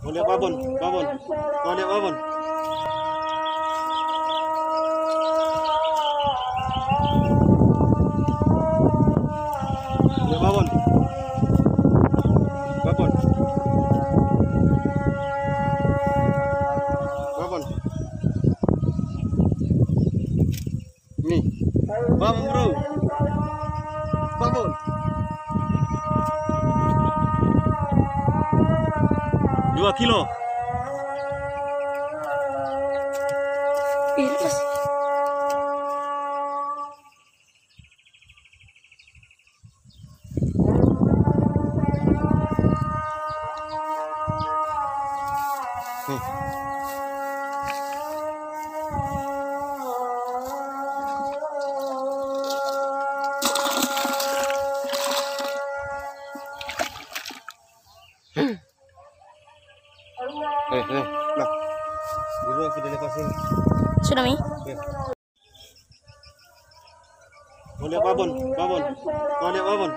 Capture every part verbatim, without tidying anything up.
Boleh babon, babon. Boleh babon. Boleh babon. Babon. Babon. Nih. Babon, bro. Babon. Dua kilo. Iras. Nih. Eh, eh, nah, dulu yang sudah lepas ini. Sudah, Mi? Ya. Boleh babon, babon. Boleh babon.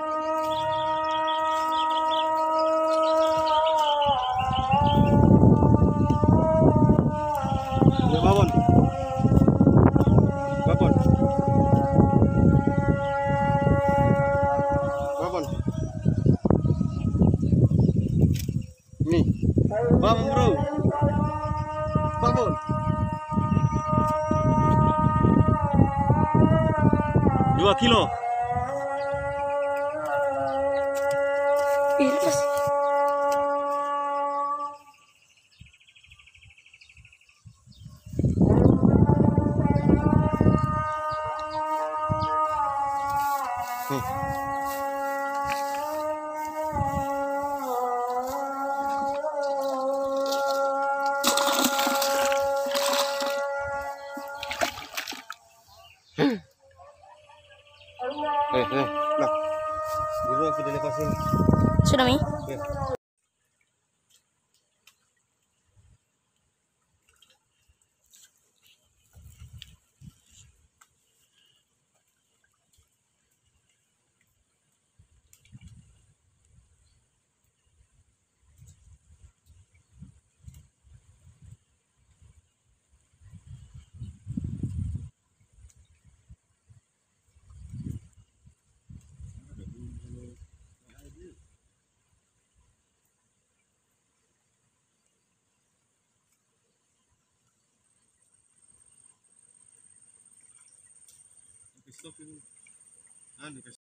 Boleh babon. Babon. Babon. Nih. Babon, bro. Babon. Dua kilo. Iras. Nih. Eh, eh, nah, dulu yang sudah lepas ini. Sudah, Mi? Ya. Stop ini. Anu,